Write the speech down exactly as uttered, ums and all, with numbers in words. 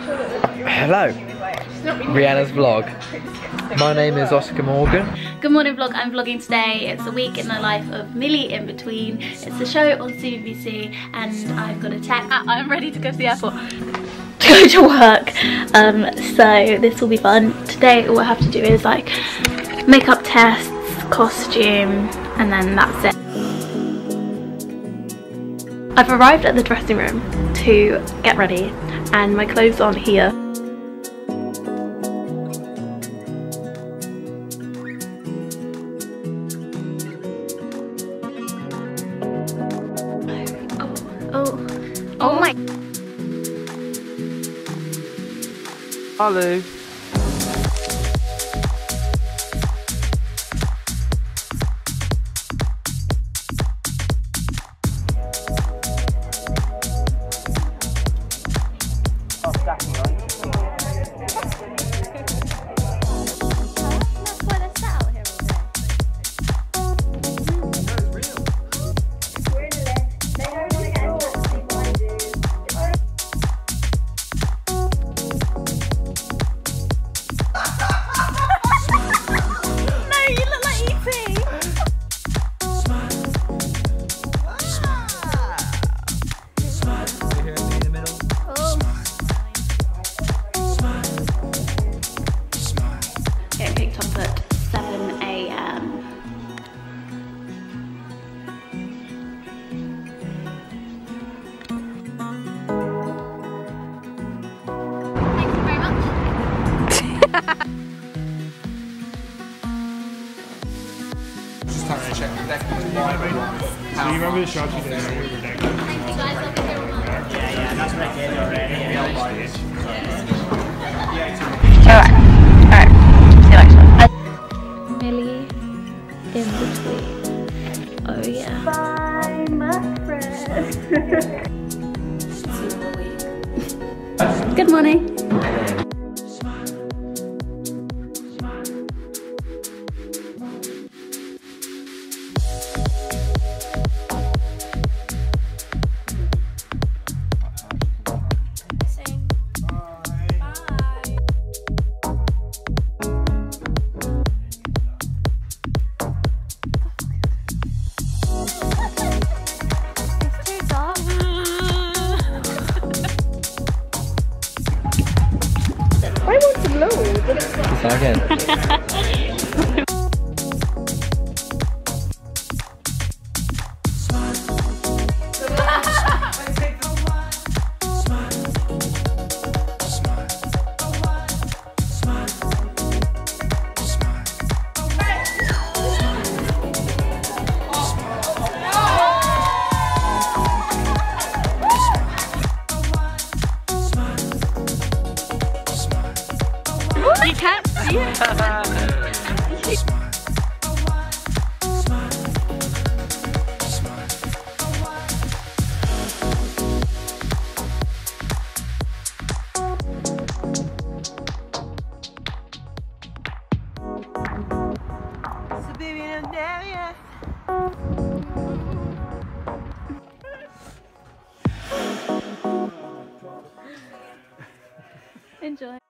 Hello, Rihanna's vlog. My name is Oscar Morgan. Good morning vlog, I'm vlogging today. It's a week in the life of Millie Inbetween. It's a show on C B B C and I've got a tech. I'm ready to go to the airport to go to work. Um, so this will be fun. Today all I have to do is like makeup tests, costume, and then that's it. I've arrived at the dressing room to get ready and my clothes aren't here. Oh, oh my. Hello. Just have to check the deck. So you remember the shots you did earlier with deck? Yeah, yeah, that's what I did already. Alright, alright, see you later. Millie Inbetween. Oh yeah. Bye, my friend. Good morning. I want to blow, but it's not. Try again. You can't see it. Enjoy.